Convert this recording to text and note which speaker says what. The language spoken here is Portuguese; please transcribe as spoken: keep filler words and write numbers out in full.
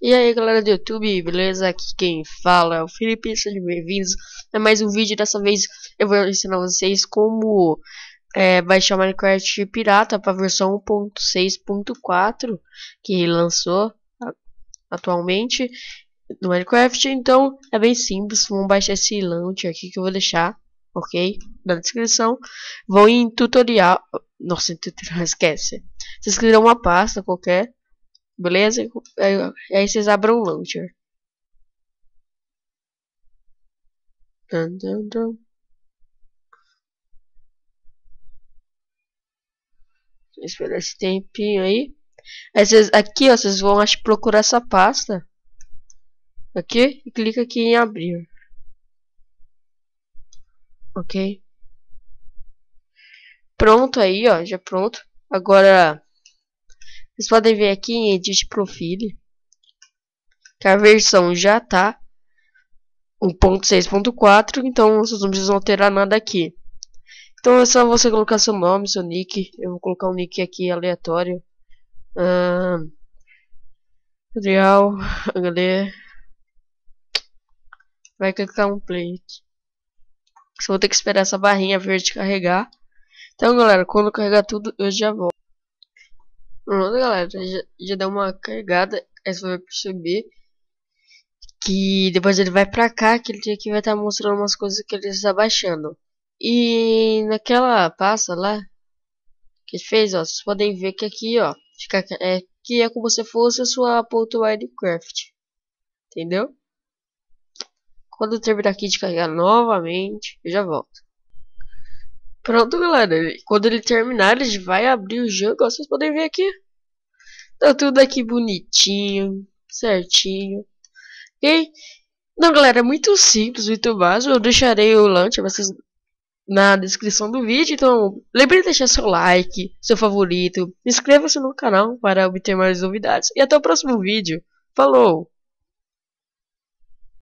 Speaker 1: E aí galera do YouTube, beleza? Aqui quem fala é o Felipe, sejam bem-vindos a mais um vídeo. Dessa vez eu vou ensinar vocês como é, baixar o Minecraft pirata para a versão um ponto seis ponto quatro que lançou atualmente no Minecraft. Então é bem simples, vamos baixar esse launcher aqui que eu vou deixar, ok? Na descrição. Vão em tutorial, nossa, em tutorial, esquece. Vocês criam uma pasta qualquer. Beleza? Aí, aí vocês abrem o launcher. Dun, dun, dun. Espera esse tempinho aí. Aí vocês, aqui ó, vocês vão acho, procurar essa pasta. Aqui e clica aqui em abrir. Ok? Pronto aí ó, já pronto. Agora vocês podem ver aqui em Edit Profile que a versão já tá um ponto seis ponto quatro, então vocês não precisam alterar nada aqui. Então é só você colocar seu nome, seu nick. Eu vou colocar um nick aqui aleatório. Uh, Real H D. Vai clicar um play. Só vou ter que esperar essa barrinha verde carregar. Então galera, quando carregar tudo eu já volto. Pronto galera, já, já deu uma carregada. Aí você vai perceber que depois ele vai pra cá, que ele aqui vai estar tá mostrando umas coisas que ele está baixando. E naquela pasta lá que ele fez, ó, vocês podem ver que aqui, ó, fica, é, que é como se fosse a sua ponto Minecraft, entendeu? Quando eu terminar aqui de carregar novamente, eu já volto. Pronto, galera, quando ele terminar, ele vai abrir o jogo, ó, vocês podem ver aqui. Tá tudo aqui bonitinho, certinho, ok? Não, galera, é muito simples, muito básico. Eu deixarei o launcher vocês na descrição do vídeo, então lembre de deixar seu like, seu favorito, inscreva-se no canal para obter mais novidades e até o próximo vídeo. Falou!